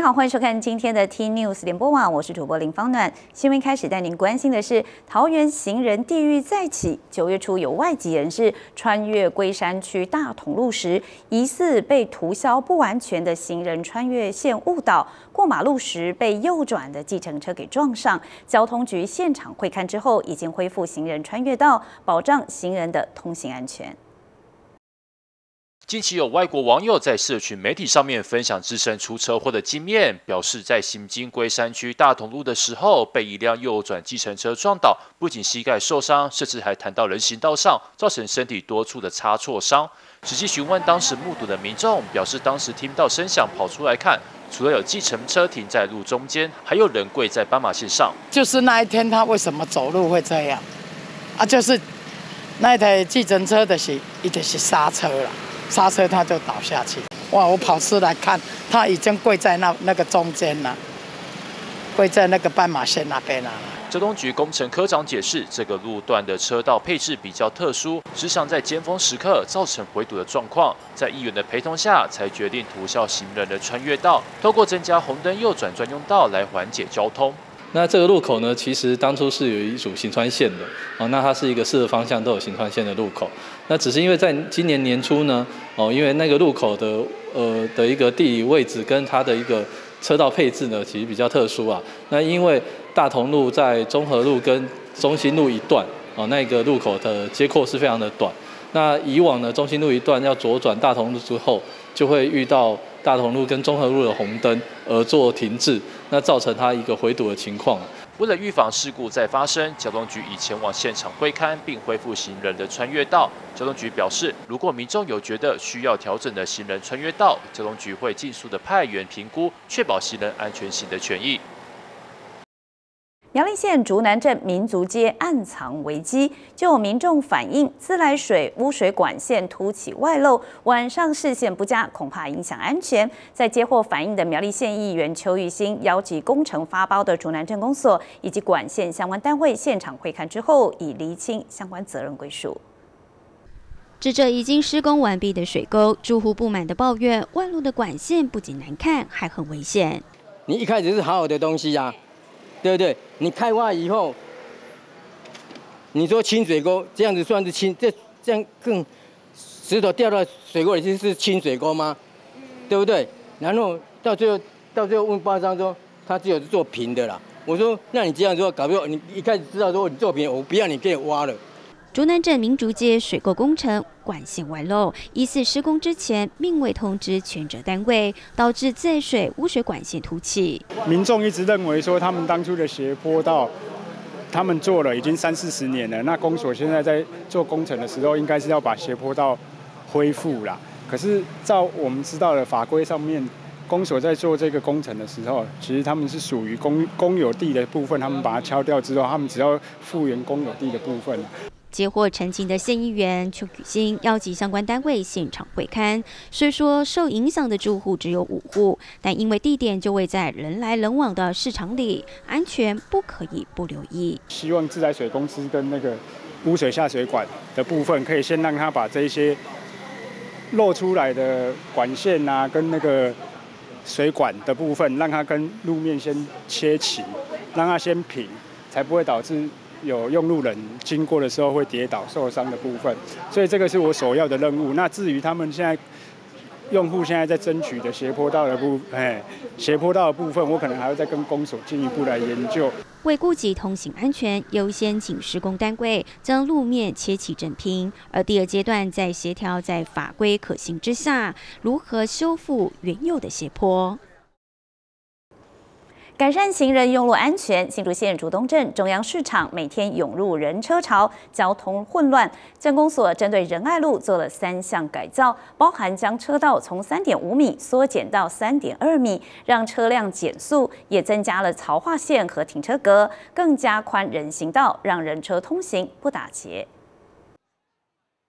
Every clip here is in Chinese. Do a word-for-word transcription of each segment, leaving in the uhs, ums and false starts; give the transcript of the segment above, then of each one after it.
好，欢迎收看今天的 T News 联播网，我是主播林芳暖。新闻开始带您关心的是，桃园行人地狱再起。九月初有外籍人士穿越龟山区大同路时，疑似被涂销不完全的行人穿越线误导，过马路时被右转的计程车给撞上。交通局现场会勘之后，已经恢复行人穿越道，保障行人的通行安全。 近期有外国网友在社群媒体上面分享自身出车祸的经验，表示在行经龟山区大同路的时候，被一辆右转计程车撞倒，不仅膝盖受伤，甚至还弹到人行道上，造成身体多处的擦挫伤。实际询问当时目睹的民众，表示当时听到声响跑出来看，除了有计程车停在路中间，还有人跪在斑马线上。 就是那一天他为什么走路会这样？啊，就是那一台计程车的是，一定是刹车了。 刹车，他就倒下去。哇！我跑出来看，他已经跪在那那个中间了，跪在那个斑马线那边了。 交通局工程科长解释，这个路段的车道配置比较特殊，时常在尖峰时刻造成回堵的状况，在议员的陪同下，才决定涂销行人的穿越道，透过增加红灯右转专用道来缓解交通。 那这个路口呢，其实当初是有一组行穿线的，哦，那它是一个四个方向都有行穿线的路口。那只是因为在今年年初呢，哦，因为那个路口的呃的一个地理位置跟它的一个车道配置呢，其实比较特殊啊。那因为大同路在中和路跟中心路一段，哦，那个路口的接廓是非常的短。那以往呢，中心路一段要左转大同路之后，就会遇到 大同路跟中和路的红灯而做停滞，那造成它一个回堵的情况。 为了预防事故再发生，交通局已前往现场会勘，并恢复行人的穿越道。交通局表示，如果民众有觉得需要调整的行人穿越道，交通局会尽速的派员评估，确保行人安全行的权益。 苗栗县竹南镇民族街暗藏危机，就有民众反映自来水污水管线凸起外漏，晚上视线不佳，恐怕影响安全。在接获反映的苗栗县议员邱玉兴邀集工程发包的竹南镇公所以及管线相关单位现场会勘之后，已厘清相关责任归属。 指着已经施工完毕的水沟，住户不满的抱怨，外露的管线不仅难看，还很危险。 你一开始是好好的东西呀、啊。 对不对？你开挖以后，你说清水沟这样子算是清，这这样更石头掉到水沟里去是清水沟吗？对不对？然后到最后到最后问包商说，他只有是做平的啦。我说，那你这样说，搞不好你一开始知道说你做平，我不要你给我挖了。 竹南镇民族街水沟工程管线外漏，疑似施工之前并未通知权责单位，导致自来水污水管线凸起。 民众一直认为说，他们当初的斜坡道，他们做了已经三四十年了。那公所现在在做工程的时候，应该是要把斜坡道恢复啦。可是照我们知道的法规上面，公所在做这个工程的时候，其实他们是属于公公有地的部分，他们把它敲掉之后，他们只要复原公有地的部分。 接获陈情的县议员邱宇兴邀集相关单位现场会勘，虽说受影响的住户只有五户，但因为地点就位在人来人往的市场里，安全不可以不留意。 希望自来水公司跟那个污水下水管的部分，可以先让他把这些露出来的管线啊，跟那个水管的部分，让它跟路面先切齐，让它先平，才不会导致 有用路人经过的时候会跌倒受伤的部分，所以这个是我首要的任务。那至于他们现在用户现在在争取的斜坡道的部，哎，斜坡道的部分，我可能还要再跟公所进一步来研究。 为顾及通行安全，优先请施工单位将路面切齐整平，而第二阶段再协调在法规可行之下，如何修复原有的斜坡。 改善行人用路安全，新竹县竹东镇中央市场每天涌入人车潮，交通混乱。镇公所针对仁爱路做了三项改造，包含将车道从三点五米缩减到三点二米，让车辆减速，也增加了槽化线和停车格，更加宽人行道，让人车通行不打结。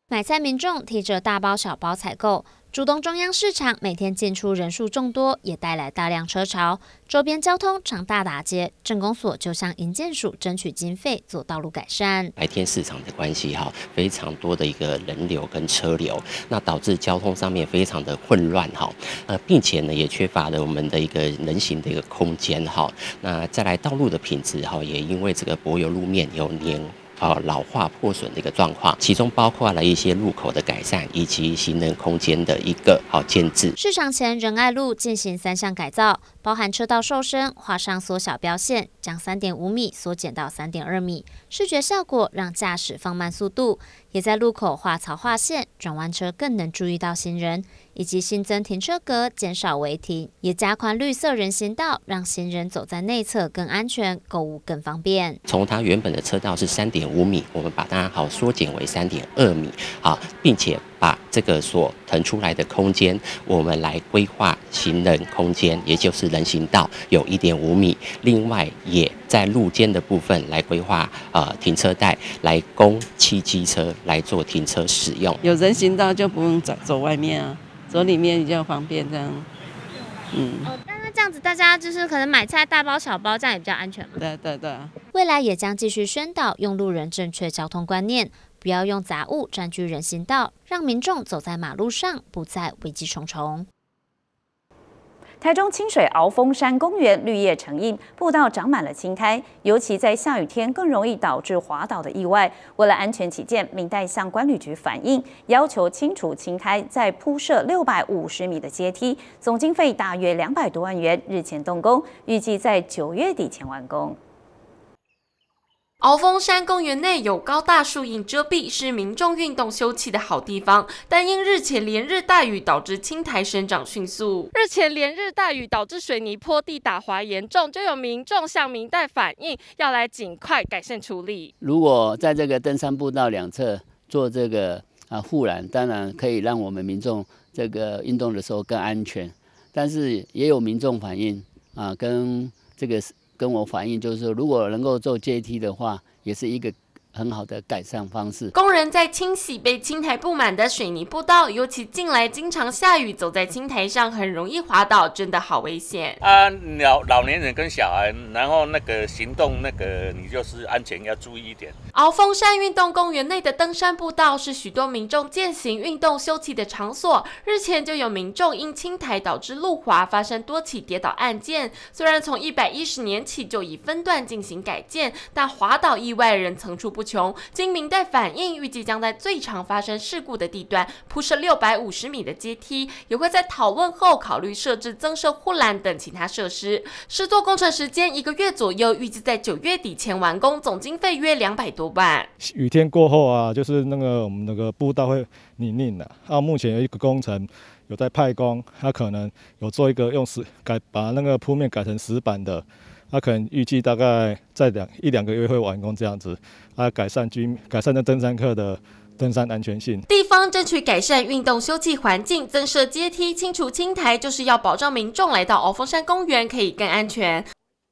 买菜民众提着大包小包采购，竹东中央市场每天进出人数众多，也带来大量车潮，周边交通常大打结。镇公所就向营建署争取经费做道路改善。 白天市场的关系哈，非常多的一个人流跟车流，那导致交通上面非常的混乱哈，呃，并且呢也缺乏了我们的一个人行的一个空间哈。那再来道路的品质哈，也因为这个柏油路面有年。呃，老化破损的一个状况，其中包括了一些路口的改善，以及行人空间的一个好建制。 市场前仁爱路进行三项改造，包含车道瘦身、画上缩小标线，将 三点五米缩减到 三点二米，视觉效果让驾驶放慢速度，也在路口画槽画线，转弯车更能注意到行人，以及新增停车格，减少违停，也加宽绿色人行道，让行人走在内侧更安全，购物更方便。 从它原本的车道是 三点五米，我们把它好缩减为 三点二米，好，并且把这个所腾出来的空间，我们来规划行人空间，也就是人行道有 一点五米，另外也在路肩的部分来规划呃停车带，来供汽机车来做停车使用。 有人行道就不用走走外面啊，走里面比较方便这样。嗯。 哦，但是这样子大家就是可能买菜大包小包，这样也比较安全嘛。 对对对。 未来也将继续宣导用路人正确交通观念。不要用杂物占据人行道，让民众走在马路上不再危机重重。 台中清水鳌峰山公园绿叶成荫，步道长满了青苔，尤其在下雨天更容易导致滑倒的意外。为了安全起见，民代向观旅局反映，要求清除青苔，再铺设六百五十米的阶梯，总经费大约两百多万元，日前动工，预计在九月底前完工。 鳌峰山公园内有高大树荫遮蔽，是民众运动休憩的好地方，但因日前连日大雨导致青苔生长迅速。日前连日大雨导致水泥坡地打滑严重，就有民众向民代反映，要来尽快改善处理。 如果在这个登山步道两侧做这个啊护栏，当然可以让我们民众这个运动的时候更安全。但是也有民众反映啊，跟这个。跟我反映就是说，如果能够做阶梯的话，也是一个很好的改善方式。 工人在清洗被青苔布满的水泥步道，尤其近来经常下雨，走在青苔上很容易滑倒，真的好危险啊！老老年人跟小孩，然后那个行动那个，你就是安全要注意一点。 鳌峰山运动公园内的登山步道是许多民众健行、运动、休憩的场所。日前就有民众因青苔导致路滑，发生多起跌倒案件。虽然从一百一十年起就已分段进行改建，但滑倒意外仍层出不穷。经民代反映，预计将在最常发生事故的地段铺设六百五十米的阶梯，也会在讨论后考虑设置增设护栏等其他设施。施作工程时间一个月左右，预计在九月底前完工，总经费约两百多万。 雨天过后啊，就是那个我们那个步道会泥泞的。啊，目前有一个工程有在派工，他可能有做一个用石改把那个铺面改成石板的。他可能预计大概在两一两个月会完工这样子，啊，改善居改善的登山客的登山安全性。 地方争取改善运动休憩环境，增设阶梯、清除青苔，就是要保障民众来到鳌峰山公园可以更安全。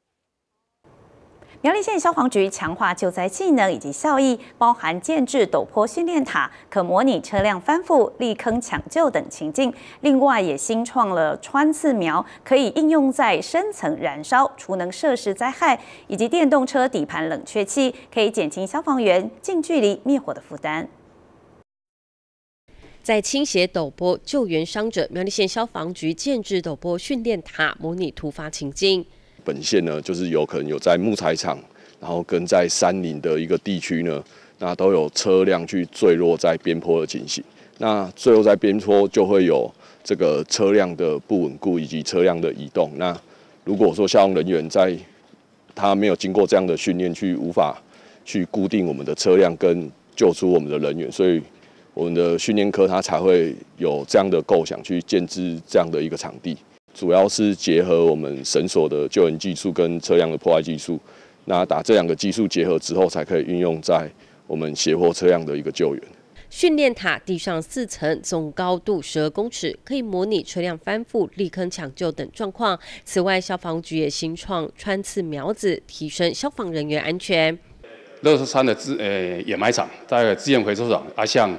苗栗县消防局强化救灾技能以及效益，包含建制陡坡训练塔，可模拟车辆翻覆、立坑抢救等情境。另外，也新创了穿刺苗，可以应用在深层燃烧、储能设施灾害，以及电动车底盘冷却器，可以减轻消防员近距离灭火的负担。 在倾斜陡坡救援伤者，苗栗县消防局建制陡坡训练塔，模拟突发情境。 本县呢，就是有可能有在木材厂，然后跟在山林的一个地区呢，那都有车辆去坠落在边坡的情形。那坠落在边坡就会有这个车辆的不稳固以及车辆的移动。那如果说消防人员在他没有经过这样的训练，去无法去固定我们的车辆跟救出我们的人员，所以我们的训练科他才会有这样的构想去建置这样的一个场地。主要是结合我们绳索的救援技术跟车辆的破坏技术，那把这两个技术结合之后，才可以运用在我们斜坡车辆的一个救援。 训练塔地上四层，总高度十二公尺，可以模拟车辆翻覆、立坑抢救等状况。此外，消防局也新创穿刺苗子，提升消防人员安全。 乐寿山的资呃掩埋场，在资源回收厂啊，向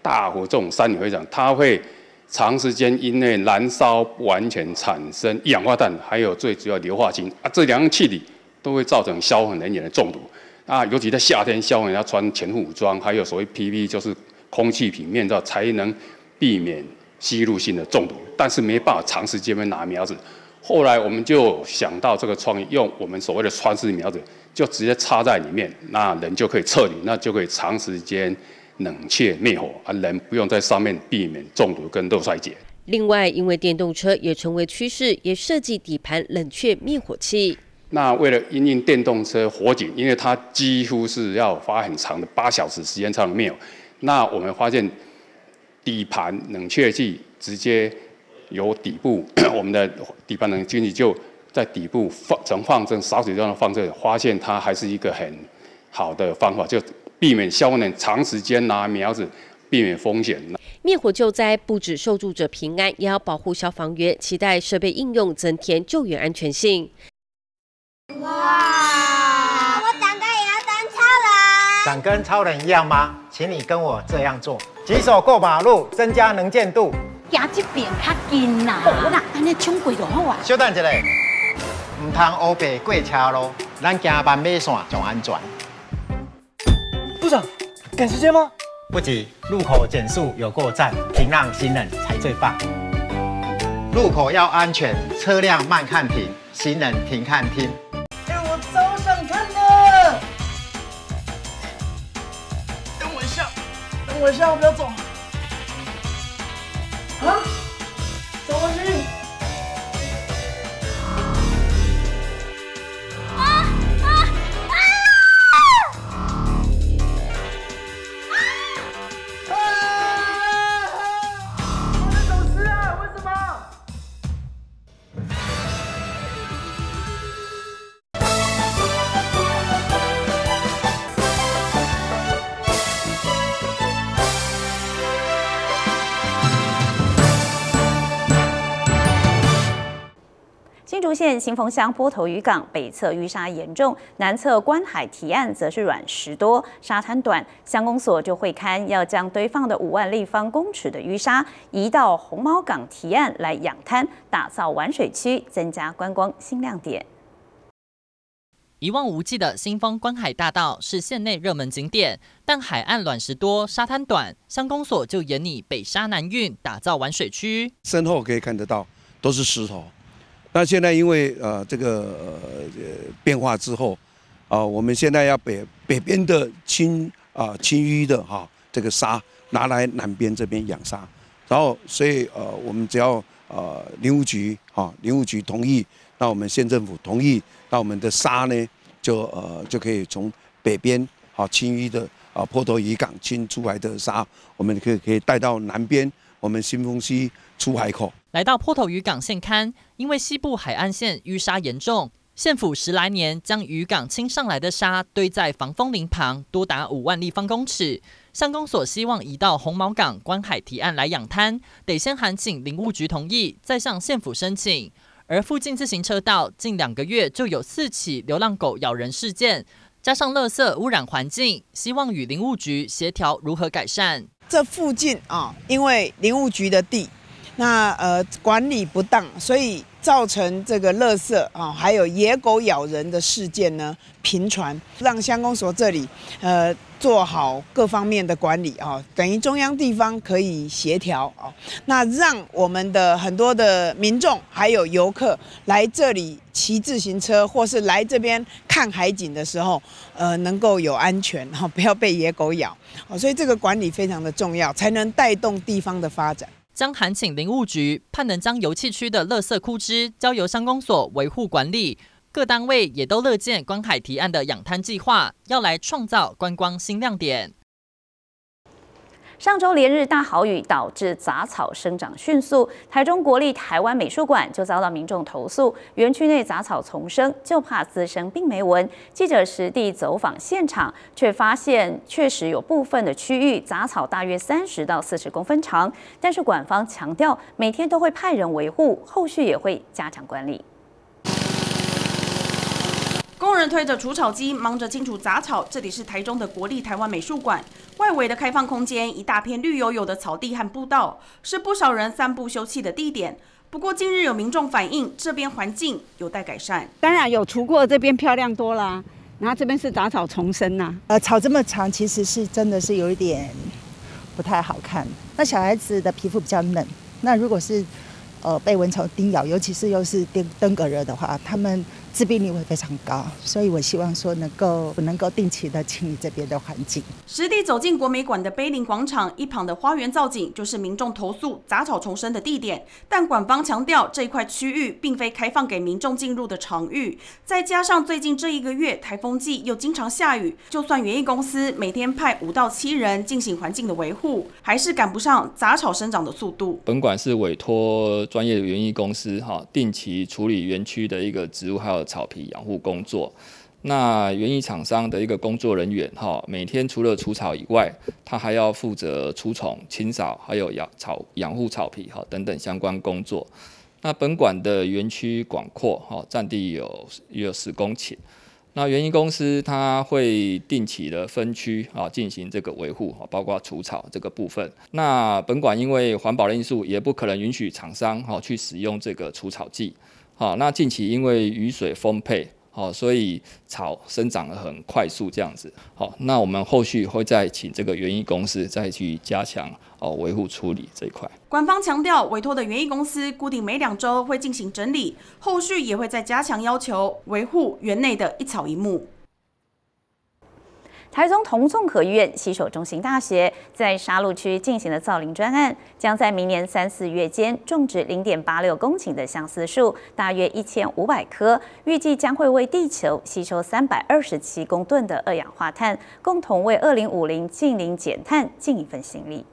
大火这种山泥灰厂，它会长时间因为燃烧完全产生一氧化氮，还有最主要硫化氢啊，这两样气体都会造成消防人员的中毒啊。尤其在夏天，消防员要穿全副武装，还有所谓 P P E， 就是空气瓶面罩，才能避免吸入性的中毒。但是没办法长时间拿苗子。后来我们就想到这个创意，用我们所谓的穿式苗子，就直接插在里面，那人就可以撤离，那就可以长时间冷却灭火啊，人不用在上面避免中毒跟漏衰竭。 另外，因为电动车也成为趋势，也设计底盘冷却灭火器。 那为了因应电动车火警，因为它几乎是要花很长的八小时时间才能灭火，那我们发现底盘冷却器直接由底部，我们的底盘冷却器就在底部放从放正烧水这样放这，发现它还是一个很好的方法，就避免消防员长时间拿苗子，避免风险。 灭火救灾不止受助者平安，也要保护消防员，期待设备应用增添救援安全性。 哇！我长大也要当超人。 想跟超人一样吗？请你跟我这样做：举手过马路，增加能见度。 行这边较近啦，我啦，安尼冲过就好啊。 稍等一下，唔通乌白过车路，咱行斑马线上安全。 部长，赶时间吗？ 不急，路口减速有过站，停让行人才最棒。路口要安全，车辆慢看停，行人停看听。 哎，我超想看的。等我一下，等我一下，我不要走。啊？什么东西？啊啊啊！我在走失啊！为什么？ 新竹县新丰乡波头渔港北侧淤沙严重，南侧观海堤岸则是软石多、沙滩短。乡公所就会勘要将堆放的五万立方公尺的淤沙移到红毛港堤岸来养滩，打造玩水区，增加观光新亮点。 一望无际的新丰观海大道是县内热门景点，但海岸卵石多、沙滩短，乡公所就沿拟北沙南运，打造玩水区。 身后可以看得到都是石头。那现在因为呃这个呃变化之后，啊、呃，我们现在要北北边的清啊、呃、清淤的哈、哦、这个沙拿来南边这边养沙，然后所以呃我们只要呃林务局哈、哦、林务局同意，那我们县政府同意，那我们的沙呢就呃就可以从北边好清淤的啊、呃、波头渔港清出来的沙，我们可以可以带到南边我们新丰溪出海口。 来到波头渔港现勘，因为西部海岸线淤沙严重，县府十来年将渔港清上来的沙堆在防风林旁，多达五万立方公尺。乡公所希望移到红毛港观海堤岸来养滩，得先函请林务局同意，再向县府申请。而附近自行车道近两个月就有四起流浪狗咬人事件，加上垃圾污染环境，希望与林务局协调如何改善。 这附近啊，因为林务局的地。那呃管理不当，所以造成这个垃圾啊，还有野狗咬人的事件呢频传，让乡公所这里呃做好各方面的管理啊，等于中央地方可以协调啊，那让我们的很多的民众还有游客来这里骑自行车，或是来这边看海景的时候，呃能够有安全哈，不要被野狗咬啊，所以这个管理非常的重要，才能带动地方的发展。 将函请林务局，盼能将油气区的垃圾枯枝交由乡公所维护管理。各单位也都乐见观海堤岸的养滩计划，要来创造观光新亮点。 上周连日大豪雨导致杂草生长迅速，台中国立台湾美术馆就遭到民众投诉，园区内杂草丛生，就怕滋生病媒蚊。记者实地走访现场，却发现确实有部分的区域杂草大约三十到四十公分长，但是馆方强调每天都会派人维护，后续也会加强管理。 工众人推着除草机，忙着清除杂草。这里是台中的国立台湾美术馆，外围的开放空间，一大片绿油油的草地和步道，是不少人散步休憩的地点。不过近日有民众反映，这边环境有待改善。 当然有除过，这边漂亮多啦。然后这边是杂草丛生呐、啊， 呃，草这么长，其实是真的是有一点不太好看。那小孩子的皮肤比较嫩，那如果是呃被蚊虫叮咬，尤其是又是登登革热的话，他们致病率会非常高。所以我希望说能够能够定期的清理这边的环境。 实地走进国美馆的碑林广场，一旁的花园造景就是民众投诉杂草丛生的地点，但馆方强调这一块区域并非开放给民众进入的场域。再加上最近这一个月台风季又经常下雨，就算园艺公司每天派五到七人进行环境的维护，还是赶不上杂草生长的速度。 本馆是委托专业的园艺公司哈，定期处理园区的一个植物还有草皮养护工作。那园艺厂商的一个工作人员哈，每天除了除草以外，他还要负责除虫、清扫，还有养草、养护草皮哈等等相关工作。那本馆的园区广阔哈，占地有约有十公顷。那园艺公司它会定期的分区啊进行这个维护啊，包括除草这个部分。那本馆因为环保的因素，也不可能允许厂商哈去使用这个除草剂。好，那近期因为雨水丰沛。好，所以草生长得很快速，这样子。好，那我们后续会再请这个园艺公司再去加强哦维护处理这一块。 官方强调，委托的园艺公司固定每两周会进行整理，后续也会再加强要求维护园内的一草一木。 台中同综合医院洗手中心大学在沙鹿区进行的造林专案，将在明年三四月间种植零点八六公顷的相思树，大约一千五百棵，预计将会为地球吸收三百二十七公吨的二氧化碳，共同为二零五零净零减碳尽一份心力。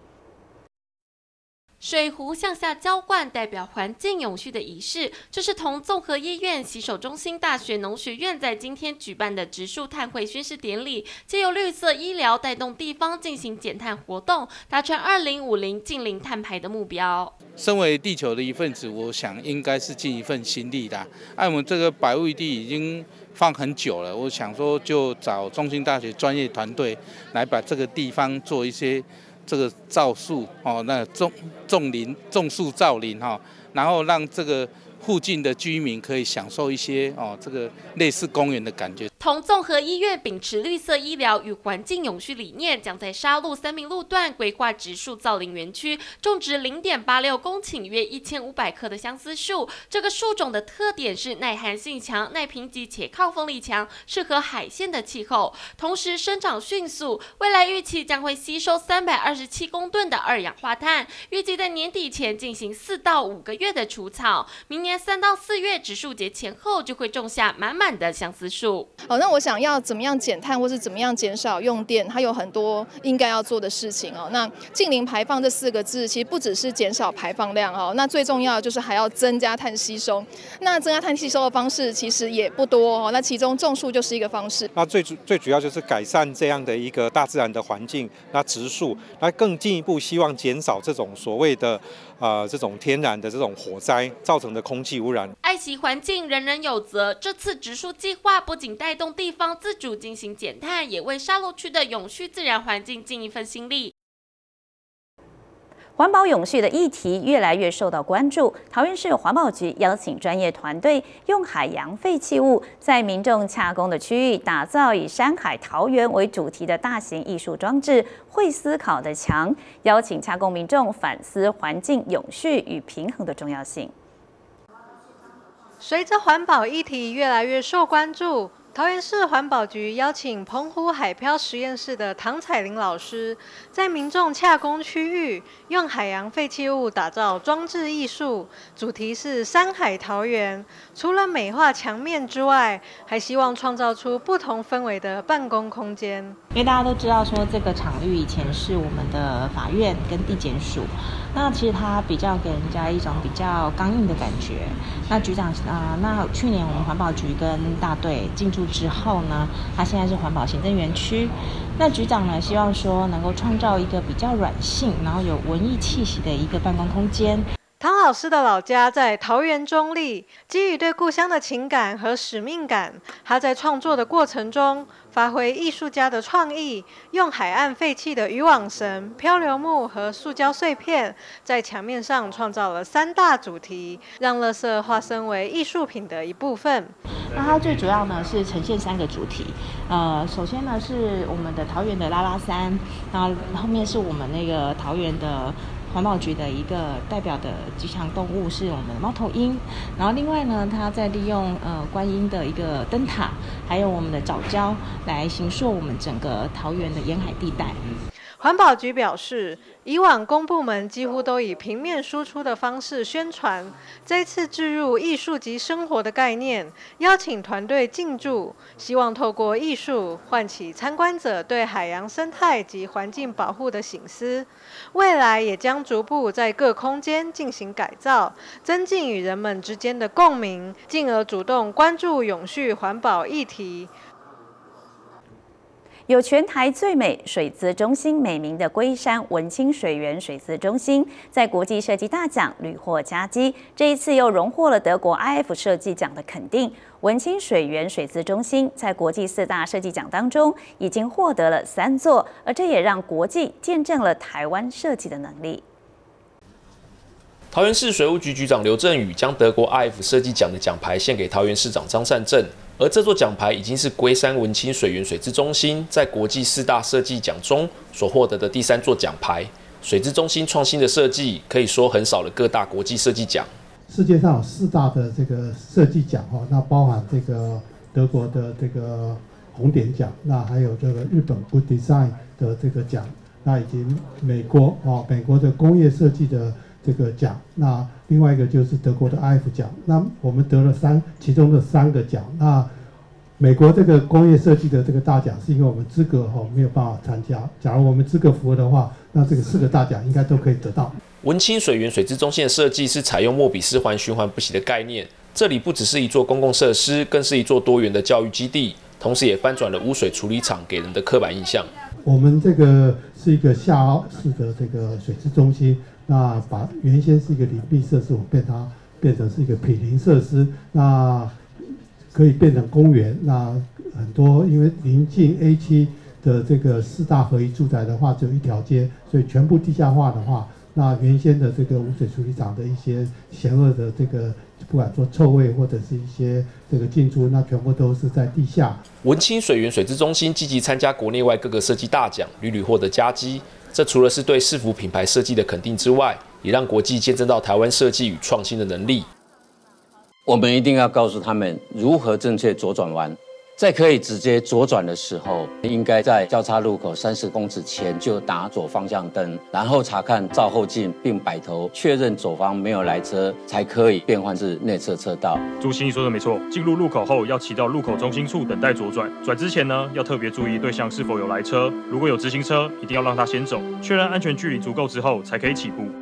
水壶向下浇灌，代表环境永续的仪式。这是同综合医院洗手中心大学农学院在今天举办的植树碳汇宣誓典礼，借由绿色医疗带动地方进行减碳活动，达成二零五零净零碳排的目标。 身为地球的一份子，我想应该是尽一份心力的。哎、啊，我们这个百物地已经放很久了，我想说就找中兴大学专业团队来把这个地方做一些。这个造树哦，那种种林、种树造林哈，然后让这个附近的居民可以享受一些哦，这个类似公园的感觉。 同综合医院秉持绿色医疗与环境永续理念，将在沙鹿三民路段规划植树造林园区，种植零点八六公顷约一千五百棵的相思树。这个树种的特点是耐寒性强、耐贫瘠且抗风力强，适合海线的气候，同时生长迅速。未来预期将会吸收三百二十七公吨的二氧化碳，预计在年底前进行四到五个月的除草，明年三到四月植树节前后就会种下满满的相思树。 好，那我想要怎么样减碳，或是怎么样减少用电，它有很多应该要做的事情哦。那净零排放这四个字，其实不只是减少排放量哦，那最重要的就是还要增加碳吸收。那增加碳吸收的方式其实也不多哦，那其中种树就是一个方式。 那最主最主要就是改善这样的一个大自然的环境，那植树，那更进一步希望减少这种所谓的呃这种天然的这种火灾造成的空气污染。 爱惜环境，人人有责。这次植树计划不仅带动地方自主进行减碳，也为沙鹿区的永续自然环境尽一份心力。 环保永续的议题越来越受到关注。桃园市环保局邀请专业团队，用海洋废弃物在民众洽公的区域打造以山海桃园为主题的大型艺术装置“会思考的墙”，邀请洽公民众反思环境永续与平衡的重要性。 随着环保议题越来越受关注，桃园市环保局邀请澎湖海漂实验室的唐彩玲老师，在民众洽公区域用海洋废弃物打造装置艺术，主题是山海桃园。除了美化墙面之外，还希望创造出不同氛围的办公空间。 因为大家都知道说这个场域以前是我们的法院跟地检署，那其实它比较给人家一种比较刚硬的感觉。那局长啊、呃，那去年我们环保局跟大队进驻之后呢，它现在是环保行政园区。那局长呢，希望说能够创造一个比较软性，然后有文艺气息的一个办公空间。 唐老师的老家在桃园中坜，基于对故乡的情感和使命感，他在创作的过程中发挥艺术家的创意，用海岸废弃的渔网绳、漂流木和塑胶碎片，在墙面上创造了三大主题，让垃圾化身为艺术品的一部分。 那它最主要呢是呈现三个主题，呃，首先呢是我们的桃园的拉拉山，然后后面是我们那个桃园的环保局的一个代表的吉祥动物是我们的猫头鹰，然后另外呢，它在利用呃观音的一个灯塔，还有我们的藻礁来形塑我们整个桃园的沿海地带。 环保局表示，以往公部门几乎都以平面输出的方式宣传，这一次置入艺术及生活的概念，邀请团队进驻，希望透过艺术唤起参观者对海洋生态及环境保护的省思。未来也将逐步在各空间进行改造，增进与人们之间的共鸣，进而主动关注永续环保议题。 有全台最美水资中心美名的龟山文清水源水资中心，在国际设计大奖屡获佳绩，这一次又荣获了德国 I F 设计奖的肯定。文清水源水资中心在国际四大设计奖当中已经获得了三座，而这也让国际见证了台湾设计的能力。 桃园市水务局局长刘振宇将德国 I F 设计奖的奖牌献给桃园市长张善政。而这座奖牌已经是龟山文清水源水资中心在国际四大设计奖中所获得的第三座奖牌。水资中心创新的设计可以说横扫了各大国际设计奖。 世界上有四大的这个设计奖哈，那包含这个德国的这个红点奖，那还有这个日本 Good Design 的这个奖，那以及美国哦美国的工业设计的这个奖，那另外一个就是德国的 I F 奖，那我们得了三其中的三个奖。那美国这个工业设计的这个大奖，是因为我们资格哈没有办法参加。假如我们资格符合的话，那这个四个大奖应该都可以得到。 文清水源水资中心的设计是采用莫比斯环循环不息的概念，这里不只是一座公共设施，更是一座多元的教育基地，同时也翻转了污水处理厂给人的刻板印象。 我们这个是一个下凹式的这个水资中心，那把原先是一个林地设施，我们变它变成是一个毗邻设施，那可以变成公园。那很多因为临近 A 七的这个四大合一住宅的话，只有一条街，所以全部地下化的话，那原先的这个污水处理厂的一些嫌恶的这个，不管说臭味或者是一些这个进出，那全部都是在地下。 文清水源水资中心积极参加国内外各个设计大奖，屡屡获得佳绩。这除了是对市府品牌设计的肯定之外，也让国际见证到台湾设计与创新的能力。 我们一定要告诉他们如何正确左转弯，在可以直接左转的时候，应该在交叉路口三十公尺前就打左方向灯，然后查看照后镜，并摆头确认左方没有来车，才可以变换至内侧车道。 主席你说的没错，进入路口后要骑到路口中心处等待左转，转之前呢要特别注意对向是否有来车，如果有直行车，一定要让他先走，确认安全距离足够之后才可以起步。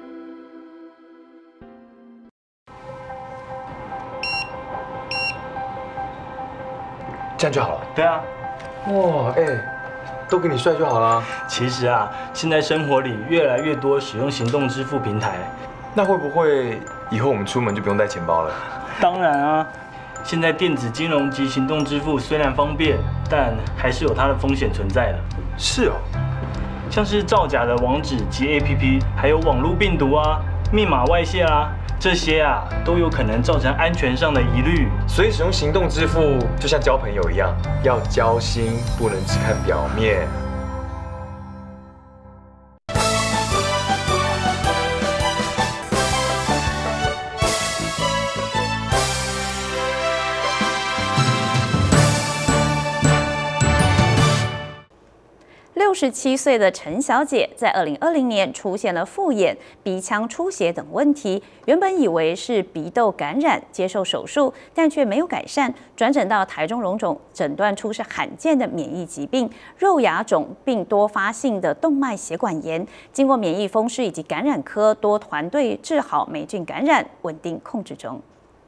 这样就好了。 对啊。 哇，哎、欸，都给你帅就好了。 其实啊，现在生活里越来越多使用行动支付平台， 那会不会以后我们出门就不用带钱包了？ 当然啊，现在电子金融及行动支付虽然方便，但还是有它的风险存在的。 是哦， 像是造假的网址及 A P P， 还有网络病毒啊、密码外泄啦、啊。这些啊都有可能造成安全上的疑虑， 所以使用行动支付就像交朋友一样，要交心，不能只看表面。 六十七岁的陈小姐在二零二零年出现了复眼、鼻腔出血等问题，原本以为是鼻窦感染，接受手术，但却没有改善，转诊到台中荣总，诊断出是罕见的免疫疾病——肉芽肿并多发性的动脉血管炎。经过免疫风湿以及感染科多团队治好霉菌感染，稳定控制中。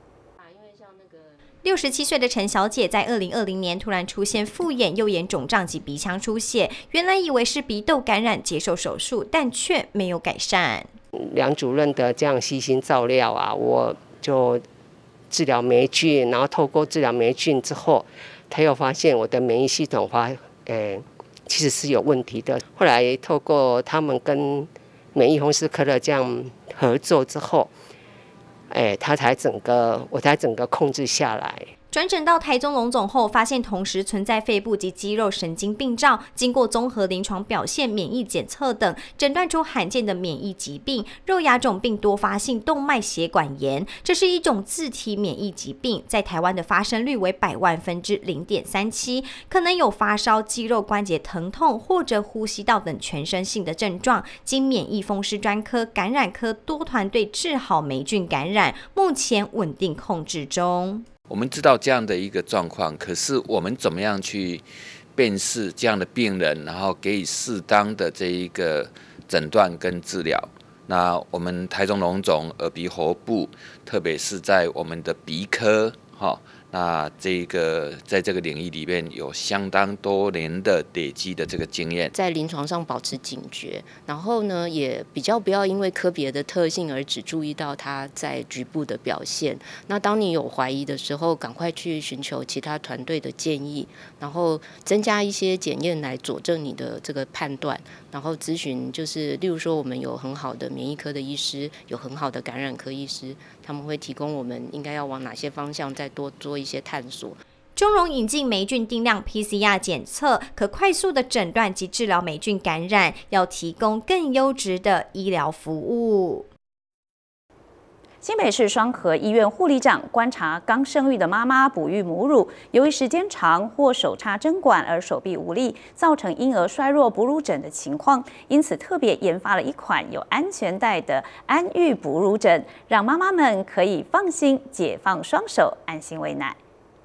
六十七岁的陈小姐在二零二零年突然出现复眼、右眼肿胀及鼻腔出血，原来以为是鼻窦感染，接受手术，但却没有改善。 梁主任的这样悉心照料啊，我就治疗霉菌，然后透过治疗霉菌之后，他又发现我的免疫系统发，呃，其实是有问题的。后来透过他们跟免疫风湿科的这样合作之后，哎，他才整个我才整个控制下来。 转诊到台中荣总后，发现同时存在肺部及肌肉神经病灶，经过综合临床表现、免疫检测等，诊断出罕见的免疫疾病——肉芽肿病多发性动脉血管炎。这是一种自体免疫疾病，在台湾的发生率为百万分之零点三七，可能有发烧、肌肉关节疼痛或者呼吸道等全身性的症状。经免疫风湿专科、感染科多团队治好霉菌感染，目前稳定控制中。 我们知道这样的一个状况，可是我们怎么样去辨识这样的病人，然后给予适当的这一个诊断跟治疗？那我们台中荣总耳鼻喉部，特别是在我们的鼻科，哈，那这个在这个领域里面有相当多年的累积的这个经验， 在临床上保持警觉，然后呢，也比较不要因为科别的特性而只注意到它在局部的表现。那当你有怀疑的时候，赶快去寻求其他团队的建议，然后增加一些检验来佐证你的这个判断，然后咨询就是例如说我们有很好的免疫科的医师，有很好的感染科医师，他们会提供我们应该要往哪些方向再多做一些探索。 中荣引进霉菌定量 P C R 检测，可快速的诊断及治疗霉菌感染，要提供更优质的医疗服务。 新北市双和医院护理长观察刚生育的妈妈哺育母乳，由于时间长或手插针管而手臂无力，造成婴儿衰弱哺乳枕的情况，因此特别研发了一款有安全带的安育哺乳枕，让妈妈们可以放心解放双手，安心喂奶。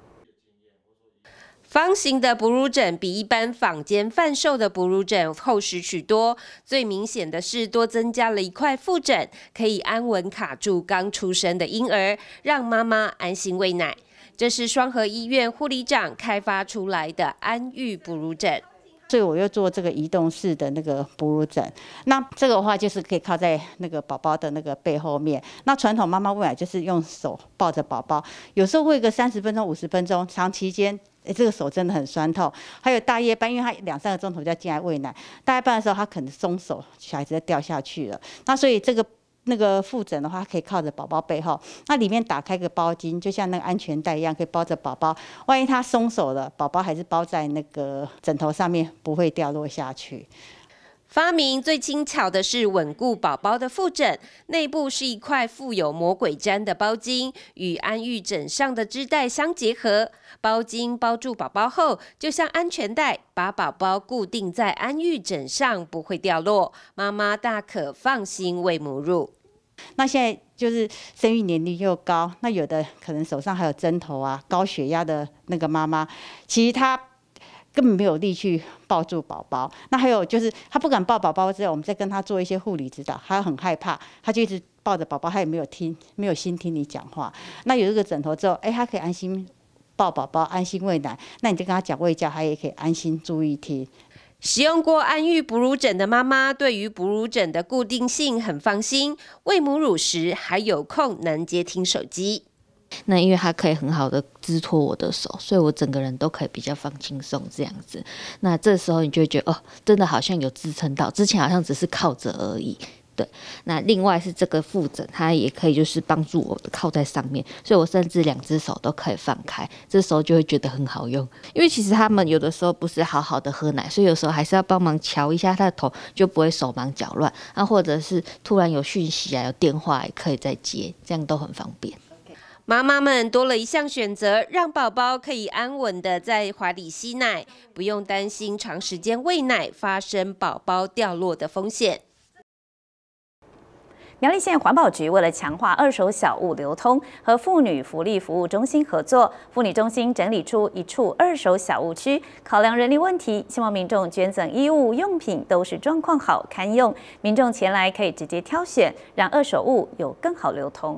方形的哺乳枕比一般坊间贩售的哺乳枕厚实许多，最明显的是多增加了一块腹枕，可以安稳卡住刚出生的婴儿，让妈妈安心喂奶。这是双和医院护理长开发出来的安育哺乳枕。 所以我又做这个移动式的那个哺乳枕，那这个的话就是可以靠在那个宝宝的那个背后面。那传统妈妈喂奶就是用手抱着宝宝，有时候喂个三十分钟、五十分钟，长期间。哎，这个手真的很酸痛。还有大夜班，因为他两三个钟头就要进来喂奶，大夜班的时候他可能松手，小孩子就掉下去了。那所以这个那个腹枕的话，可以靠着宝宝背后，那里面打开个包巾，就像那个安全带一样，可以包着宝宝。万一他松手了，宝宝还是包在那个枕头上面，不会掉落下去。 发明最轻巧的是稳固宝宝的腹枕，内部是一块附有魔鬼毡的包巾，与安育枕上的织带相结合。包巾包住宝宝后，就像安全带，把宝宝固定在安育枕上，不会掉落。妈妈大可放心喂母乳。 那现在就是生育年龄又高，那有的可能手上还有针头啊，高血压的那个妈妈，其实她根本没有力去抱住宝宝。那还有就是他不敢抱宝宝之后，我们再跟他做一些护理指导，他很害怕，他就一直抱着宝宝，他也没有听，没有心听你讲话。那有这个枕头之后，哎，他可以安心抱宝宝，安心喂奶。那你就跟他讲喂教，他也可以安心注意听。 使用过安育哺乳枕的妈妈，对于哺乳枕的固定性很放心，喂母乳时还有空能接听手机。 那因为它可以很好的支托我的手，所以我整个人都可以比较放轻松这样子。那这时候你就会觉得哦，真的好像有支撑到，之前好像只是靠着而已。对，那另外是这个腹枕，它也可以就是帮助我靠在上面，所以我甚至两只手都可以放开，这时候就会觉得很好用。因为其实他们有的时候不是好好的喝奶，所以有时候还是要帮忙瞧一下他的头，就不会手忙脚乱。啊，或者是突然有讯息啊、有电话也可以再接，这样都很方便。 妈妈们多了一项选择，让宝宝可以安稳的在怀里吸奶，不用担心长时间喂奶发生宝宝掉落的风险。 苗栗县环保局为了强化二手小物流通，和妇女福利服务中心合作，妇女中心整理出一处二手小物区。考量人力问题，希望民众捐赠衣物用品都是状况好、堪用，民众前来可以直接挑选，让二手物有更好流通。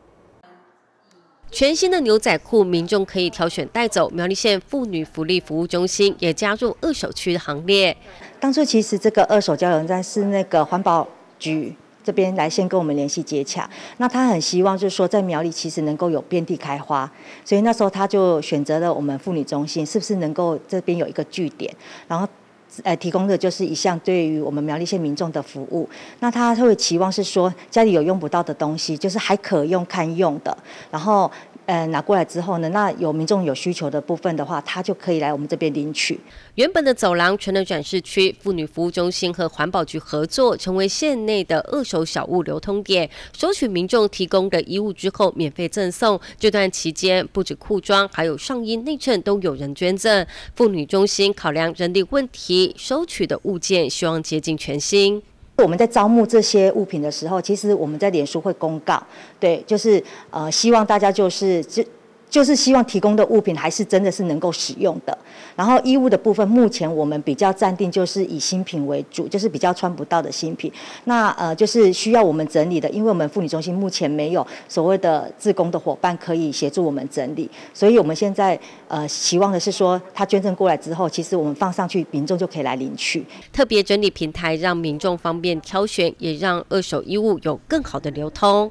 全新的牛仔裤，民众可以挑选带走。苗栗县妇女福利服务中心也加入二手区的行列。 当初其实这个二手交流站是那个环保局这边来先跟我们联系接洽。那他很希望就是说在苗栗其实能够有遍地开花，所以那时候他就选择了我们妇女中心，是不是能够这边有一个据点，然后呃，提供的就是一项对于我们苗栗县民众的服务。那他会期望是说家里有用不到的东西，就是还可用堪用的，然后呃拿过来之后呢，那有民众有需求的部分的话，他就可以来我们这边领取。 原本的走廊成了展示区，妇女服务中心和环保局合作，成为县内的二手小物流通点，收取民众提供的衣物之后免费赠送。这段期间，不止裤装，还有上衣、内衬都有人捐赠。妇女中心考量人力问题，收取的物件希望竭尽全心。 我们在招募这些物品的时候，其实我们在脸书会公告，对，就是呃希望大家就是就。就是希望提供的物品还是真的是能够使用的。然后衣物的部分，目前我们比较暂定就是以新品为主，就是比较穿不到的新品。那呃就是需要我们整理的，因为我们妇女中心目前没有所谓的志工的伙伴可以协助我们整理，所以我们现在呃期望的是说，他捐赠过来之后，其实我们放上去，民众就可以来领取。 特别整理平台让民众方便挑选，也让二手衣物有更好的流通。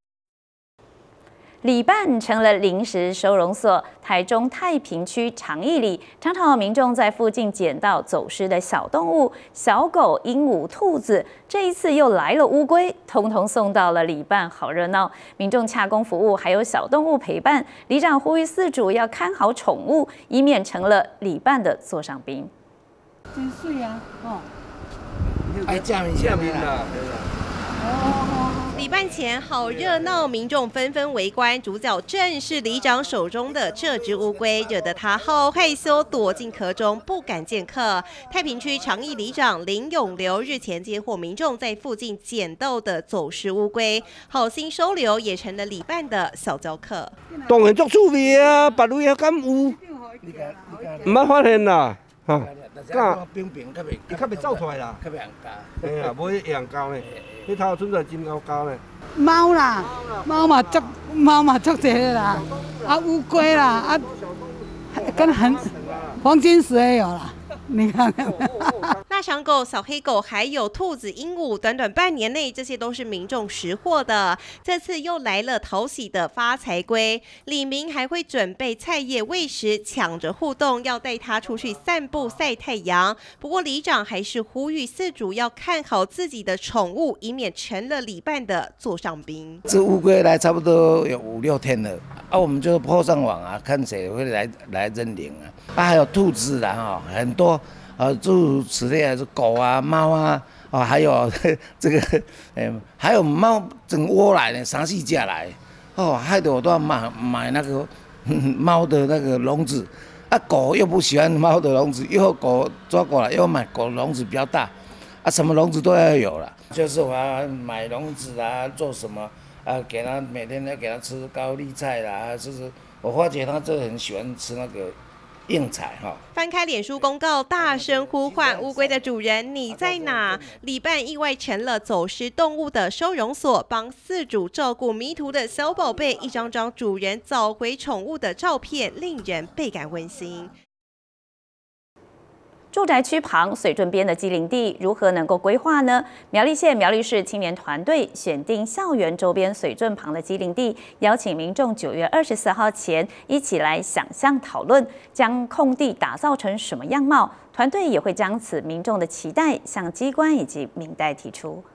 里办成了临时收容所，台中太平区长义里，常常有民众在附近捡到走失的小动物，小狗、鹦鹉、兔子，这一次又来了乌龟，通通送到了里办，好热闹。民众洽公服务，还有小动物陪伴。里长呼吁饲主要看好宠物，以免成了里办的座上宾。 真水啊！哦， 哎，下面下面啦。 礼办前好热闹，民众纷纷围观，主角正是里长手中的这只乌龟，惹得他好害羞，躲进壳中不敢见客。太平区长义里长林永流日前接获民众在附近捡到的走失乌龟，好心收留也成了礼办的小教课。 当然足趣味啊，别位也敢有，唔捌发现啦，哈。甲冰冰较袂，伊较袂走出来啦，较袂硬加。嘿啊，无迄硬胶呢，迄头存在真高高呢。 猫啦，猫嘛足，猫嘛足济啦，啊乌龟啦，啊，跟很黄金蛇也有啦。你看， 腊肠狗、小黑狗，还有兔子、鹦鹉，短短半年内，这些都是民众识获的。这次又来了讨喜的发财龟，李明还会准备菜叶喂食，抢着互动，要带它出去散步晒太阳。不过里长还是呼吁饲主要看好自己的宠物，以免成了里办的座上宾。 这乌龟来差不多有五六天了，啊，我们就抛上网啊，看谁会来来认领啊。啊，还有兔子啦，哈，很多。呃，诸如此类，还是狗啊、猫啊，哦，还有这个，呃，还有猫整窝来的，三四只来，哦，害得我都要买买那个猫的那个笼子，啊，狗又不喜欢猫的笼子，又狗抓过来，又买狗笼子比较大，啊，什么笼子都要有了，就是我要买笼子啊，做什么啊，给它每天要给它吃高丽菜啦，就是我发觉它这很喜欢吃那个。应采哈， 翻开脸书公告，大声呼唤乌龟的主人，你在哪？里办意外成了走失动物的收容所，帮饲主照顾迷途的小宝贝，一张张主人找回宠物的照片，令人倍感温馨。 住宅区旁水圳边的畸零地如何能够规划呢？苗栗县苗栗市青年团队选定校园周边水圳旁的畸零地，邀请民众九月二十四号前一起来想象讨论，将空地打造成什么样貌？团队也会将此民众的期待向机关以及民代提出。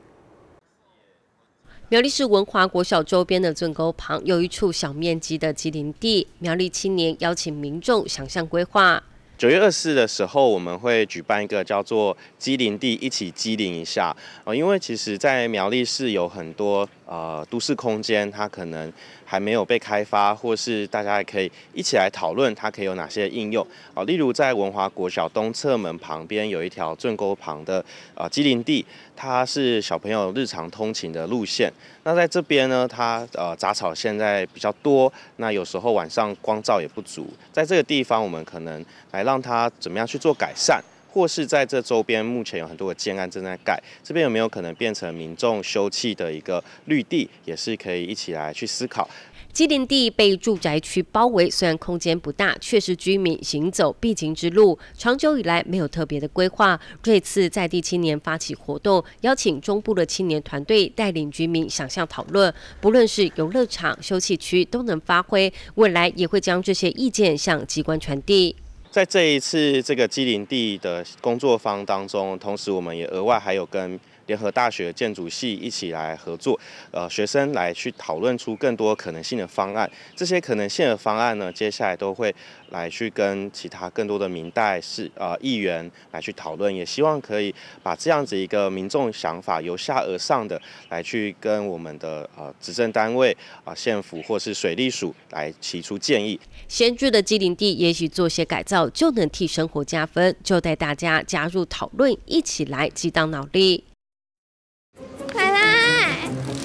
苗栗市文华国小周边的圳沟旁有一处小面积的畸零地，苗栗青年邀请民众想象规划。 九月二十四的时候，我们会举办一个叫做“畸零地一起畸零一下”呃，因为其实，在苗栗市有很多呃都市空间，它可能还没有被开发，或是大家也可以一起来讨论它可以有哪些应用啊、呃。例如，在文华国小东侧门旁边有一条圳沟旁的呃畸零地，它是小朋友日常通勤的路线。那在这边呢，它呃杂草现在比较多，那有时候晚上光照也不足，在这个地方我们可能来让它怎么样去做改善，或是在这周边目前有很多的建案正在盖，这边有没有可能变成民众休憩的一个绿地，也是可以一起来去思考。 基林地被住宅区包围，虽然空间不大，却是居民行走必经之路。长久以来没有特别的规划。这次在地青年发起活动，邀请中部的青年团队带领居民想象讨论，不论是游乐场、休憩区都能发挥。未来也会将这些意见向机关传递。 在这一次这个基林地的工作坊当中，同时我们也额外还有跟联合大学建筑系一起来合作，呃，学生来去讨论出更多可能性的方案。这些可能性的方案呢，接下来都会来去跟其他更多的民代是呃议员来去讨论，也希望可以把这样子一个民众想法由下而上的来去跟我们的呃执政单位啊、呃、县府或是水利署来提出建议。 闲置的基林地也许做些改造就能替生活加分，就带大家加入讨论，一起来激荡脑力。 奶奶，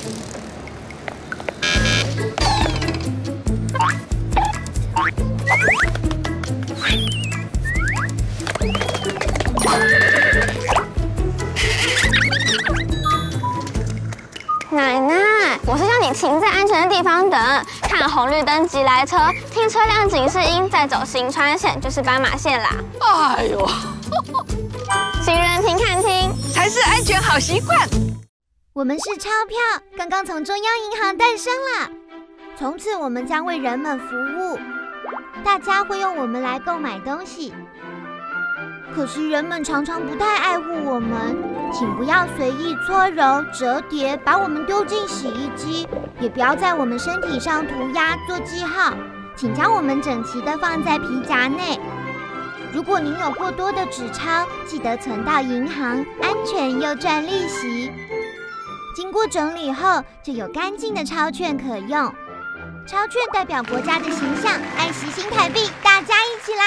奶奶，我是让你停在安全的地方等，看红绿灯即来车，听车辆警示音，再走行穿线就是斑马线啦。哎呦！行人停看听，才是安全好习惯。 我们是钞票，刚刚从中央银行诞生了。从此我们将为人们服务，大家会用我们来购买东西。可是人们常常不太爱护我们，请不要随意搓揉、折叠，把我们丢进洗衣机，也不要在我们身体上涂鸦做记号，请将我们整齐地放在皮夹内。如果您有过多的纸钞，记得存到银行，安全又赚利息。经过整理后，就有干净的钞券可用。钞券代表国家的形象，爱惜新台币，大家一起来！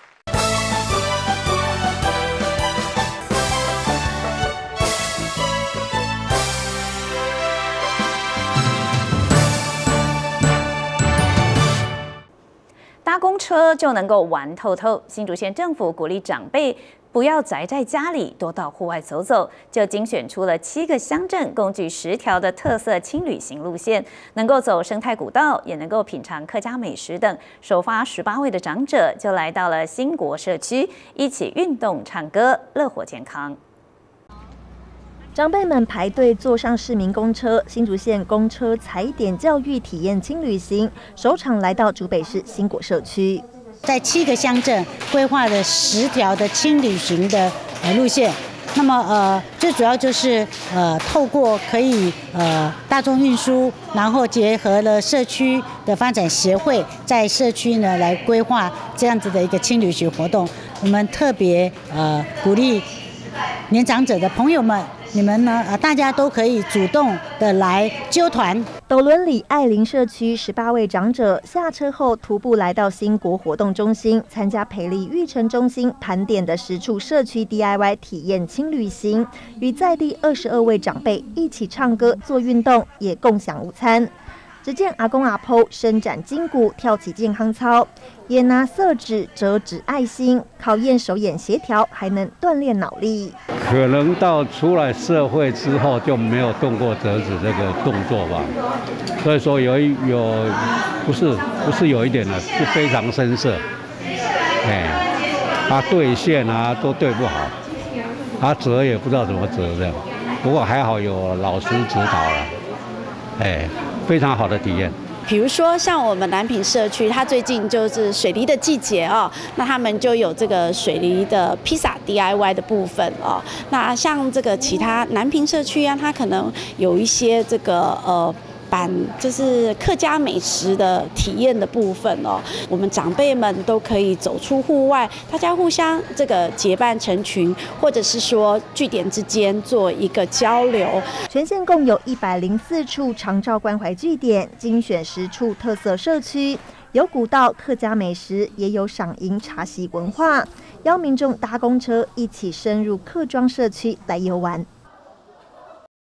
搭公车就能够玩透透。新竹县政府鼓励长辈不要宅在家里，多到户外走走，就精选出了七个乡镇，共具十条的特色轻旅行路线，能够走生态古道，也能够品尝客家美食等。首发十八位的长者就来到了新国社区，一起运动、唱歌，乐活健康。 长辈们排队坐上市民公车，新竹县公车踩点教育体验轻旅行，首场来到竹北市新国社区， 在七个乡镇规划了十条的轻旅行的呃路线。那么呃，最主要就是呃，透过可以呃大众运输，然后结合了社区的发展协会，在社区呢来规划这样子的一个轻旅行活动。我们特别呃鼓励年长者的朋友们。你们呢？呃，大家都可以主动的来揪团。 斗伦里爱林社区十八位长者下车后，徒步来到新国活动中心，参加培力育成中心盘点的十处社区 D I Y 体验轻旅行，与在地二十二位长辈一起唱歌、做运动，也共享午餐。只见阿公阿婆伸展筋骨，跳起健康操，也拿色纸折纸爱心，考验手眼协调，还能锻炼脑力。 可能到出来社会之后就没有动过折纸这个动作吧，所以说有一有不是不是有一点的，是非常生涩，哎，他对线啊都对不好，他折也不知道怎么折这样，不过还好有老师指导了，哎。非常好的体验。 比如说像我们南平社区，它最近就是水梨的季节哦，那他们就有这个水梨的披萨 D I Y 的部分哦。那像这个其他南平社区啊，它可能有一些这个呃。版就是客家美食的体验的部分哦，我们长辈们都可以走出户外，大家互相这个结伴成群，或者是说据点之间做一个交流。 全县共有一百零四处长照关怀据点，精选十处特色社区，有古道、客家美食，也有赏樱茶席文化，邀民众搭公车一起深入客庄社区来游玩。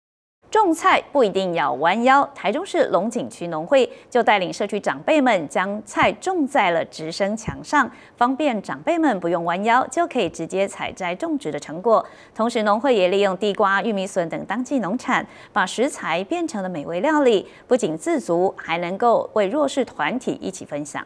种菜不一定要弯腰，台中市龙井区农会就带领社区长辈们将菜种在了直升墙上，方便长辈们不用弯腰就可以直接采摘种植的成果。同时，农会也利用地瓜、玉米笋等当季农产，把食材变成了美味料理，不仅自足，还能够为弱势团体一起分享。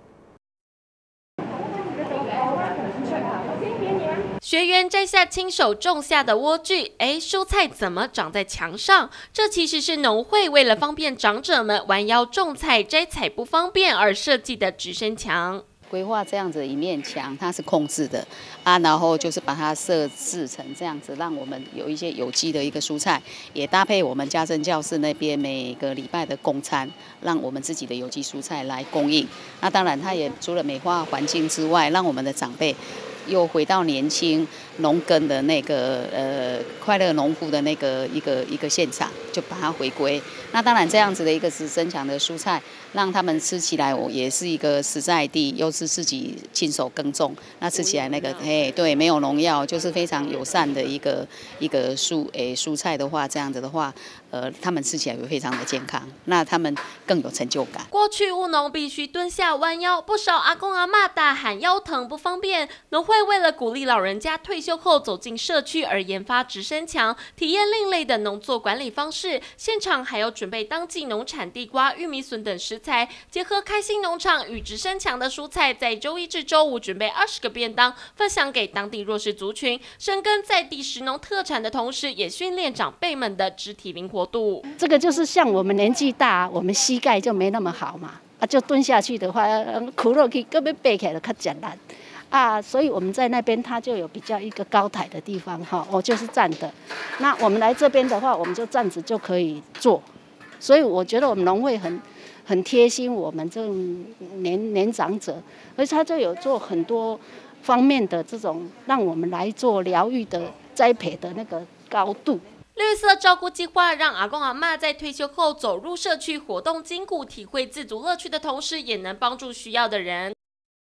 学员摘下亲手种下的莴苣，哎，蔬菜怎么长在墙上？这其实是农会为了方便长者们弯腰种菜、摘采不方便而设计的直升墙。 规划这样子一面墙，它是控制的啊，然后就是把它设置成这样子，让我们有一些有机的一个蔬菜，也搭配我们家政教室那边每个礼拜的供餐，让我们自己的有机蔬菜来供应。那当然，它也除了美化环境之外，让我们的长辈又回到年轻农耕的那个呃快乐农户的那个一个一个现场，就把它回归。那当然这样子的一个直升墙的蔬菜，让他们吃起来我也是一个实在地，又是自己亲手耕种，那吃起来那个嘿对没有农药，就是非常友善的一个一个蔬诶蔬菜的话，这样子的话，呃他们吃起来会非常的健康，那他们更有成就感。 过去务农必须蹲下弯腰，不少阿公阿嬷大喊腰疼不方便，农会为了鼓励老人家退休后走进社区而研发直升墙，体验另类的农作管理方式。现场还有准备当季农产地瓜、玉米笋等食材，结合开心农场与直升墙的蔬菜，在周一至周五准备二十个便当，分享给当地弱势族群。深耕在地食农特产的同时，也训练长辈们的肢体灵活度。 这个就是像我们年纪大，我们膝盖就没那么好嘛，啊，就蹲下去的话，苦肉去根本背起来就较简单。啊，所以我们在那边它就有比较一个高台的地方哈，我就是站的。那我们来这边的话，我们就站着就可以做。所以我觉得我们农会很很贴心，我们这种年年长者，而且他就有做很多方面的这种让我们来做疗愈的栽培的那个高度。 绿色照顾计划让阿公阿嬷在退休后走入社区活动筋骨，体会自足乐趣的同时，也能帮助需要的人。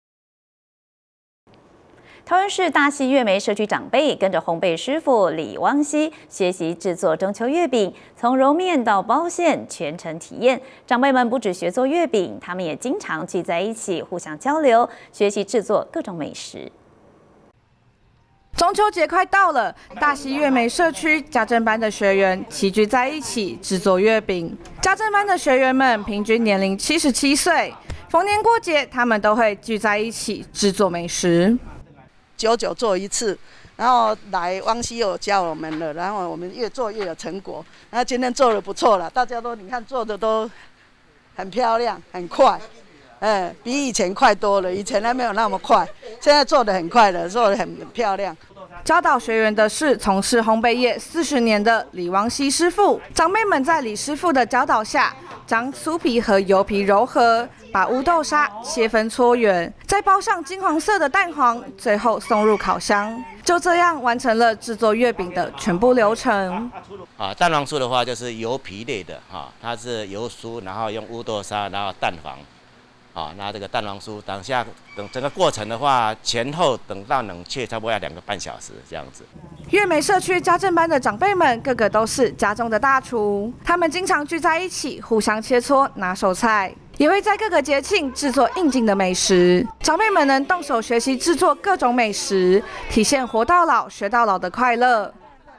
桃园市大溪月梅社区长辈跟着烘焙师傅李汪熙学习制作中秋月饼，从揉面到包馅全程体验。长辈们不只学做月饼，他们也经常聚在一起互相交流，学习制作各种美食。 中秋节快到了，大溪月梅社区家政班的学员齐聚在一起制作月饼。家政班的学员们平均年龄七十七岁，逢年过节他们都会聚在一起制作美食。 久久做一次，然后来汪熙有教我们了，然后我们越做越有成果。然后今天做的不错了，大家都你看做的都很漂亮，很快，哎，比以前快多了。以前还没有那么快，现在做的很快了，做的很漂亮。 教导学员的是从事烘焙业四十年的李汪熙师傅。长辈们在李师傅的教导下，将酥皮和油皮揉合，把乌豆沙切分搓圆，再包上金黄色的蛋黄，最后送入烤箱。就这样完成了制作月饼的全部流程。 啊，蛋黄酥的话就是油皮类的哈，它是油酥，然后用乌豆沙，然后蛋黄。啊，那这个蛋黄酥，等下等整个过程的话，前后等到冷却差不多要两个半小时这样子。 月梅社区家政班的长辈们，个个都是家中的大厨，他们经常聚在一起，互相切磋拿手菜，也会在各个节庆制作应景的美食。长辈们能动手学习制作各种美食，体现活到老学到老的快乐。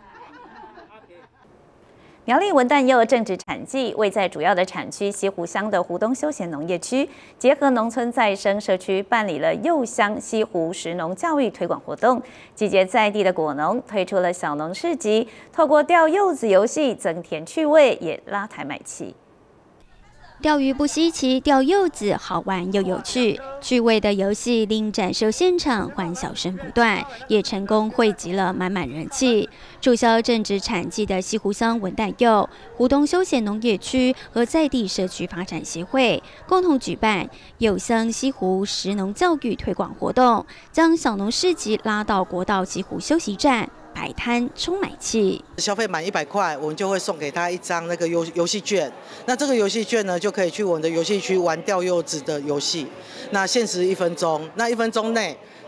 苗栗文旦柚正值产季，位在主要的产区西湖乡的湖东休闲农业区，结合农村再生社区办理了柚乡西湖食农教育推广活动，集结在地的果农，推出了小农市集，透过钓柚子游戏增添趣味，也拉抬买气。 钓鱼不稀奇，钓柚子好玩又有趣。趣味的游戏令展售现场欢笑声不断，也成功汇集了满满人气。注销正值产季的西湖乡文旦柚、湖东休闲农业区和在地社区发展协会共同举办柚乡西湖食农教育推广活动，将小农市集拉到国道西湖休息站。摆摊充买气， 消费满一百块，我们就会送给他一张那个游游戏券。那这个游戏券呢，就可以去我们的游戏区玩钓柚子的游戏。那限时一分钟，那一分钟内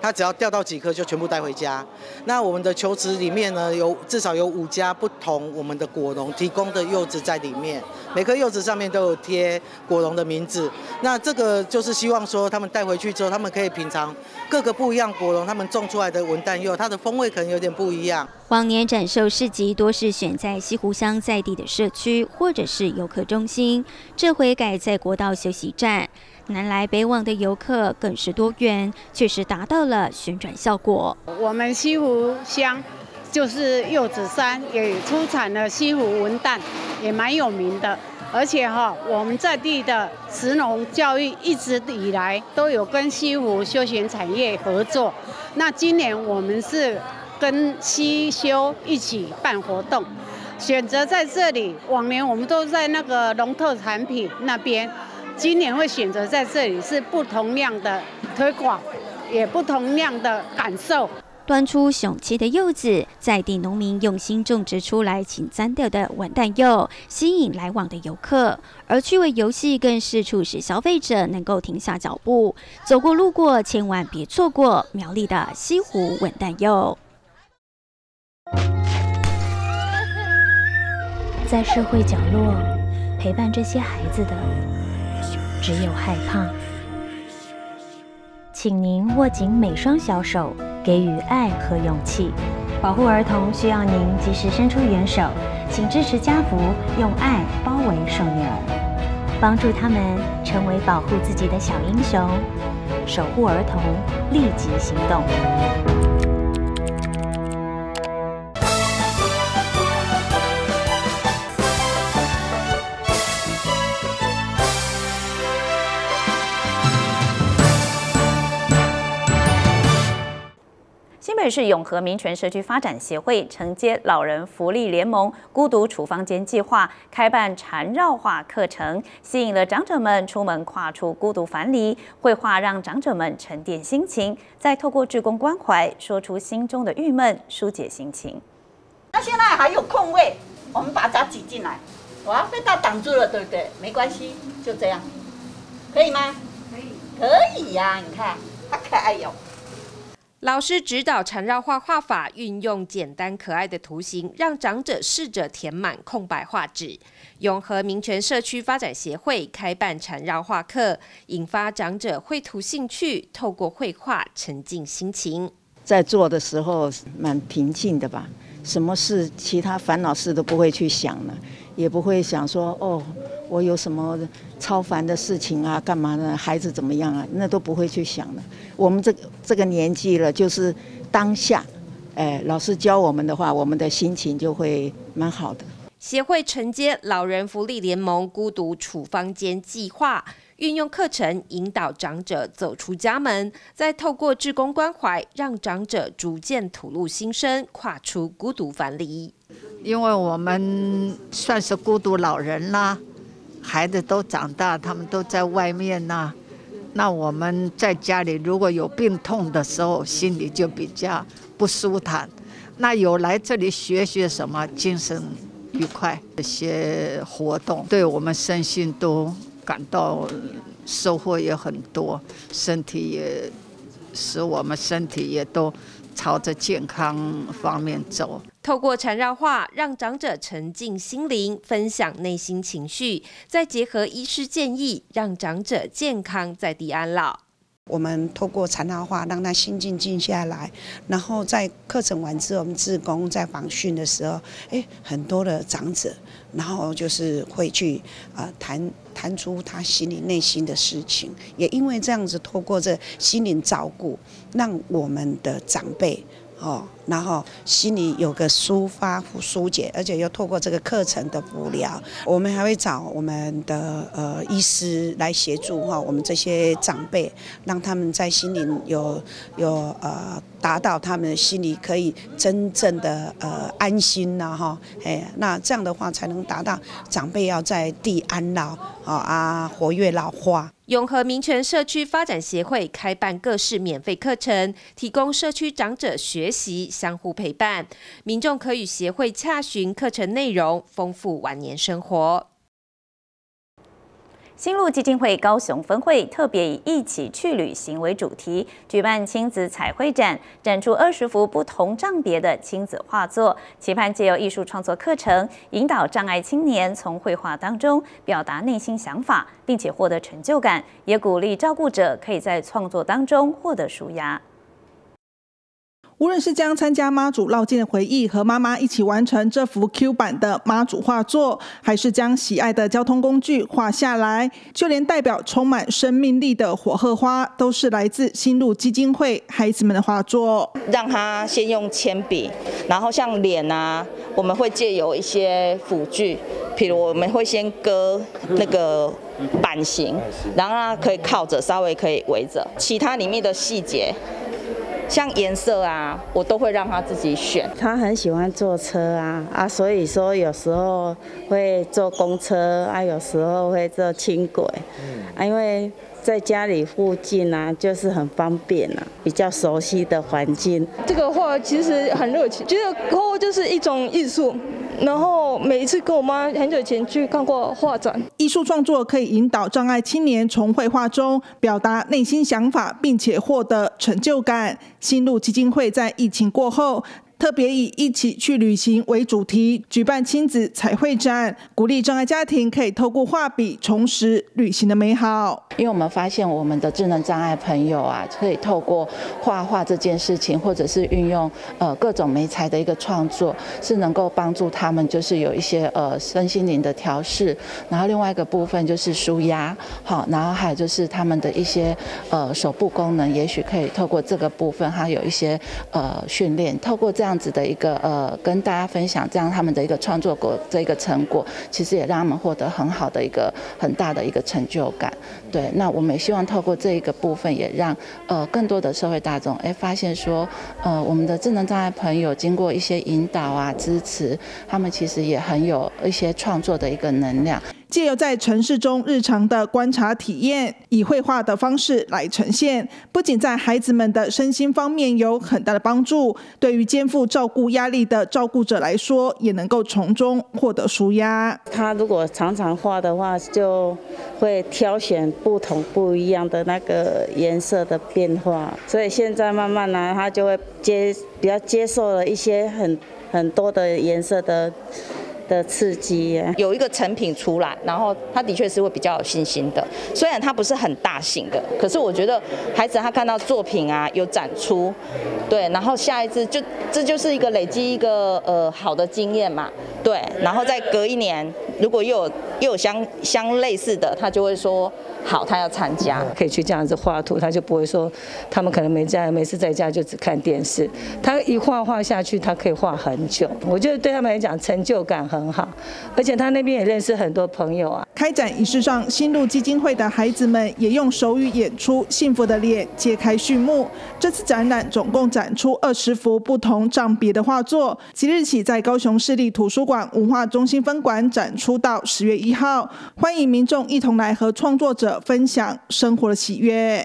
他只要钓到几颗就全部带回家。那我们的球池里面呢，有至少有五家不同我们的果农提供的柚子在里面，每颗柚子上面都有贴果农的名字。那这个就是希望说，他们带回去之后，他们可以品尝各个不一样果农他们种出来的文旦柚，它的风味可能有点不一样。 往年展售市集多是选在西湖乡在地的社区或者是游客中心，这回改在国道休息站。南来北往的游客更是多元，确实达到了旋转效果。 我们西湖乡就是柚子山，也出产了西湖文旦，也蛮有名的。而且哈，我们在地的食农教育一直以来都有跟西湖休闲产业合作。那今年我们是跟西休一起办活动，选择在这里。往年我们都在那个农特产品那边。今年会选择在这里，是不同样的推广，也不同样的感受。 端出雄气的柚子，在地农民用心种植出来请簪调的文旦柚，吸引来往的游客。而趣味游戏更是促使消费者能够停下脚步，走过路过，千万别错过苗栗的西湖文旦柚。 在社会角落陪伴这些孩子的。只有害怕，请您握紧每双小手，给予爱和勇气。保护儿童需要您及时伸出援手，请支持家福用爱包围受虐儿，帮助他们成为保护自己的小英雄。守护儿童，立即行动。 新北市永和民权社区发展协会承接老人福利联盟孤独处方间计划，开办缠绕画课程，吸引了长者们出门跨出孤独樊篱。绘画让长者们沉淀心情，再透过志工关怀，说出心中的郁闷，疏解心情。 那现在还有空位，我们把它挤进来。哇，被它挡住了，对不对？没关系，就这样，可以吗？可以，可以呀、啊！你看，好可爱哟。 老师指导缠绕画画法，运用简单可爱的图形，让长者试着填满空白画纸。永和民权社区发展协会开办缠绕画课，引发长者绘图兴趣，透过绘画沉浸心情。 在做的时候蛮平静的吧，什么事其他烦恼事都不会去想了，也不会想说哦，我有什么超凡的事情啊，干嘛呢？孩子怎么样啊？那都不会去想了。我们这个这个年纪了，就是当下，哎，老师教我们的话，我们的心情就会蛮好的。 协会承接老人福利联盟孤独处方间计划，运用课程引导长者走出家门，再透过志工关怀，让长者逐渐吐露心声，跨出孤独樊篱。 因为我们算是孤独老人啦，孩子都长大，他们都在外面啦。那我们在家里如果有病痛的时候，心里就比较不舒坦。那有来这里学学什么，精神愉快，这些活动对我们身心都感到收获也很多，身体也使我们身体也都朝着健康方面走。 透过缠绕画，让长者沉浸心灵，分享内心情绪，再结合医师建议，让长者健康在地安老。 我们透过缠绕画让他心静静下来，然后在课程完之后，我们志工在访训的时候，哎，很多的长者，然后就是会去啊、呃、谈谈出他心里内心的事情，也因为这样子，透过这心灵照顾，让我们的长辈。哦，然后心里有个抒发、疏解，而且又透过这个课程的辅疗，我们还会找我们的呃医师来协助哈、哦，我们这些长辈，让他们在心里有有呃达到他们心里可以真正的呃安心呐哈，哎，那这样的话才能达到长辈要在地安老啊啊活跃老化。 永和民权社区发展协会开办各式免费课程，提供社区长者学习，相互陪伴。民众可与协会洽询课程内容，丰富晚年生活。 新路基金会高雄分会特别以一起去旅行为主题，举办亲子彩绘展，展出二十幅不同账别的亲子画作，期盼借由艺术创作课程，引导障碍青年从绘画当中表达内心想法，并且获得成就感，也鼓励照顾者可以在创作当中获得抒压。 无论是将参加妈祖绕境的回忆和妈妈一起完成这幅 Q 版的妈祖画作，还是将喜爱的交通工具画下来，就连代表充满生命力的火鹤花，都是来自新路基金会孩子们的画作。 让他先用铅笔，然后像脸啊，我们会借由一些辅具，譬如我们会先割那个版型，然后他可以靠着，稍微可以围着，其他里面的细节。像颜色啊，我都会让他自己选。 他很喜欢坐车啊啊，所以说有时候会坐公车啊，有时候会坐轻轨，啊，因为在家里附近啊，就是很方便啊，比较熟悉的环境。 这个画其实很热情，觉得画就是一种艺术。然后每一次跟我妈很久以前去看过画展， 艺术创作可以引导障碍青年从绘画中表达内心想法，并且获得成就感。新路基金会在疫情过后，特别以一起去旅行为主题，举办亲子彩绘展，鼓励障碍家庭可以透过画笔重拾旅行的美好。 因为我们发现我们的智能障碍朋友啊，可以透过画画这件事情，或者是运用呃各种媒材的一个创作，是能够帮助他们就是有一些呃身心灵的调试，然后另外一个部分就是抒压，好，然后还有就是他们的一些呃手部功能，也许可以透过这个部分，还有一些呃训练，透过这样。这样子的一个呃，跟大家分享这样他们的一个创作果这个成果，其实也让他们获得很好的一个很大的一个成就感。对，那我们也希望透过这一个部分，也让呃更多的社会大众哎发现说，呃我们的智能障碍朋友经过一些引导啊支持，他们其实也很有一些创作的一个能量。 藉由在城市中日常的观察体验，以绘画的方式来呈现，不仅在孩子们的身心方面有很大的帮助，对于肩负照顾压力的照顾者来说，也能够从中获得抒压。 他如果常常画的话，就会挑选不同不一样的那个颜色的变化，所以现在慢慢呢，他就会接比较接受了一些很很多的颜色的。的刺激有一个成品出来，然后他的确是会比较有信心的。虽然它不是很大型的，可是我觉得孩子他看到作品啊有展出，对，然后下一次就这就是一个累积一个呃好的经验嘛，对，然后再隔一年，如果又有又有相相类似的，他就会说好，他要参加， 可以去这样子画图，他就不会说他们可能没在每次在家就只看电视，他一画画下去，他可以画很久。我觉得对他们来讲成就感很。很好，而且他那边也认识很多朋友啊。 开展仪式上，新路基金会的孩子们也用手语演出《幸福的脸》揭开序幕。这次展览总共展出二十幅不同账别的画作，即日起在高雄市立图书馆文化中心分馆展出到十月一号，欢迎民众一同来和创作者分享生活的喜悦。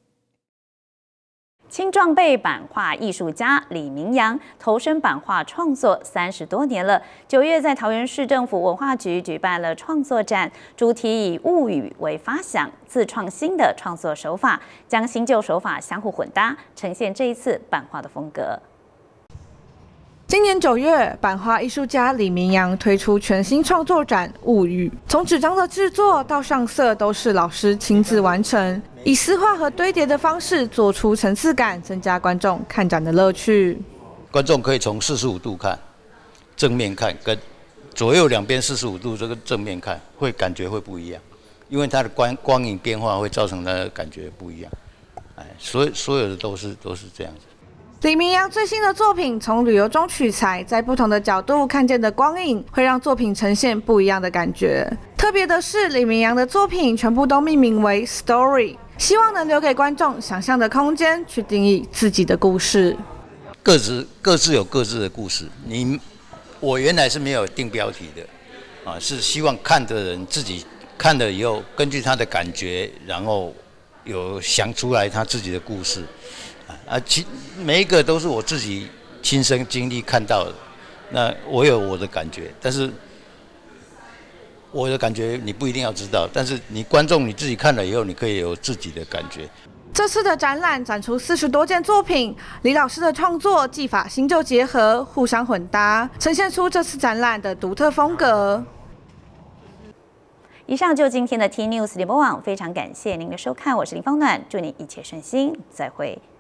青壮辈版画艺术家李明阳投身版画创作三十多年了。九月在桃园市政府文化局举办了创作展，主题以物语为发想，自创新的创作手法，将新旧手法相互混搭，呈现这一次版画的风格。 今年九月，版画艺术家李明阳推出全新创作展《物语》，从纸张的制作到上色都是老师亲自完成，以丝画和堆叠的方式做出层次感，增加观众看展的乐趣。 观众可以从四十五度看，正面看跟左右两边四十五度这个正面看，会感觉会不一样，因为它的光光影变化会造成它的感觉不一样。哎，所所有的都是都是这样子。 李明阳最新的作品从旅游中取材，在不同的角度看见的光影，会让作品呈现不一样的感觉。特别的是，李明阳的作品全部都命名为 Story， 希望能留给观众想象的空间，去定义自己的故事。 各自各自有各自的故事。你我原来是没有定标题的，啊，是希望看的人自己看了以后，根据他的感觉，然后有想出来他自己的故事。啊，其每一个都是我自己亲身经历看到的，那我有我的感觉，但是我的感觉你不一定要知道，但是你观众你自己看了以后，你可以有自己的感觉。 这次的展览展出四十多件作品，李老师的创作技法新旧结合，互相混搭，呈现出这次展览的独特风格。 以上就今天的 T News 联播网，非常感谢您的收看，我是林芳暖，祝你一切顺心，再会。